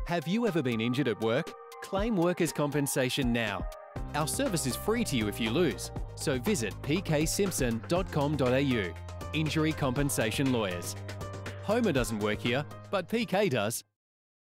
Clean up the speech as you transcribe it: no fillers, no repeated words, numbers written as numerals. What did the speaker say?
Have you ever been injured at work? Claim workers' compensation now. Our service is free to you if you lose, so visit pksimpson.com.au. Injury Compensation Lawyers. Homer doesn't work here, but PK does.